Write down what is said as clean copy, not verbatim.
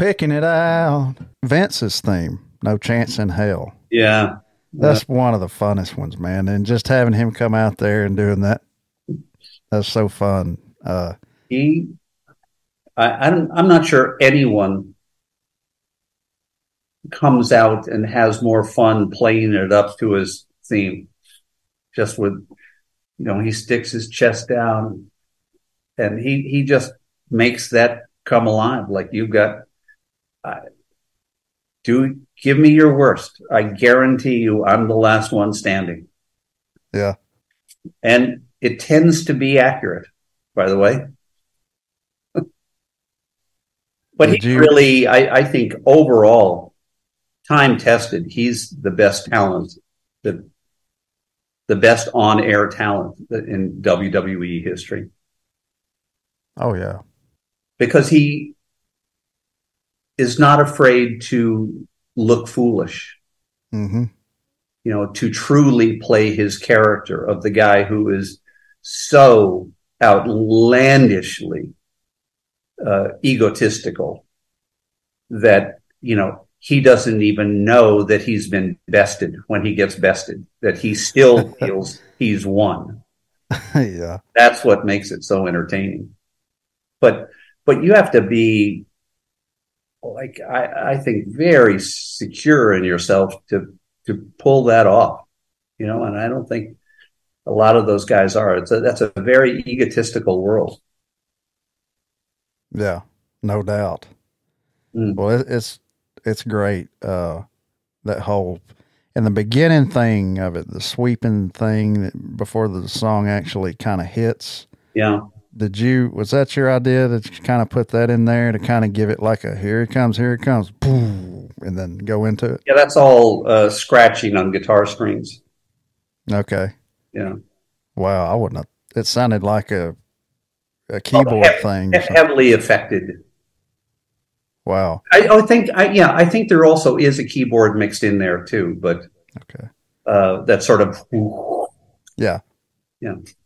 picking it out. Vince's theme, No Chance in Hell. Yeah. That's one of the funnest ones, man. And just having him come out there and doing that, that's so fun. He, I'm not sure anyone comes out and has more fun playing it up to his theme. Just with, he sticks his chest down and he just makes that come alive. Like you've got, give me your worst. I guarantee you I'm the last one standing. Yeah. And it tends to be accurate, by the way. But really, I think overall, time tested, he's the best talent, the best on-air talent in WWE history. Oh, yeah. Because he is not afraid to look foolish. Mm-hmm. To truly play his character of the guy who is so outlandishly egotistical that, he doesn't even know that he's been bested when he gets bested, that he still feels he's won. Yeah. That's what makes it so entertaining. But you have to be, like, I think, very secure in yourself to pull that off, and I don't think a lot of those guys are. That's a very egotistical world. Yeah, no doubt. Mm. Well, it's great. That whole in the beginning thing of it, the sweeping thing before the song actually kind of hits. Yeah. Was that your idea to kind of put that in there to kind of give it like a here it comes, boom, and then go into it? Yeah, that's all scratching on guitar strings. Okay. Yeah. Wow, I wouldn't have. It sounded like a keyboard thing. Heavily affected. Wow. I think there also is a keyboard mixed in there too, but okay. That sort of yeah.